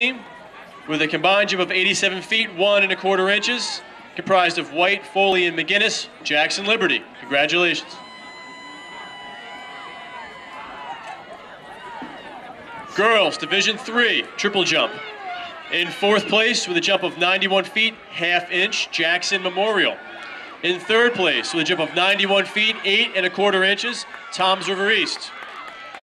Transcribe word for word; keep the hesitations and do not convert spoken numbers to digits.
with a combined jump of eighty-seven feet, one and a quarter inches, comprised of White, Foley, and McGinnis, Jackson Liberty. Congratulations. Girls, Division three, triple jump. In fourth place with a jump of ninety-one feet, half inch, Jackson Memorial. In third place with a jump of ninety-one feet, eight and a quarter inches, Toms River East.